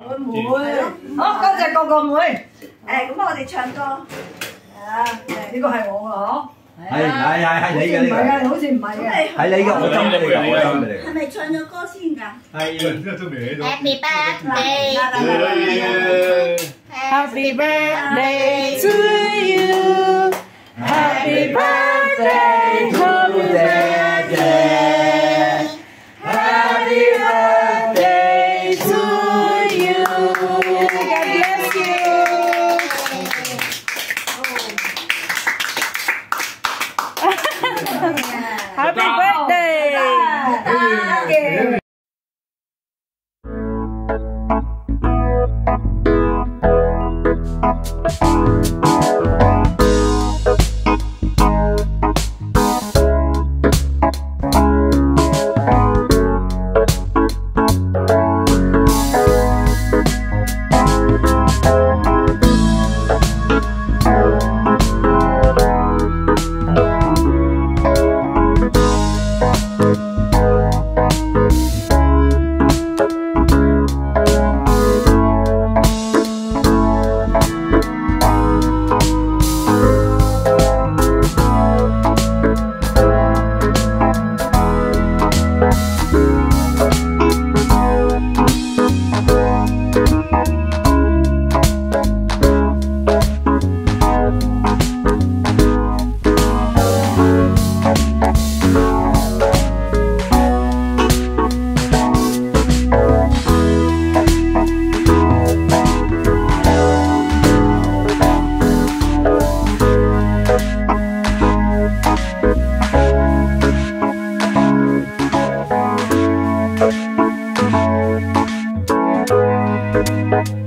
妹，好，多謝個妹。 咁我哋唱歌。 呢個係我㗎， 係你嘅呢個。 唔係啊，好似唔係嘅。 係你嘅，我斟俾你嘅，我斟俾你嘅。 係咪唱咗歌先㗎？ 係。 Happy birthday Happy birthday to you. Happy birthday, happy birthday. Happy birthday to you. God bless you. Happy birthday. Okay. Thank you.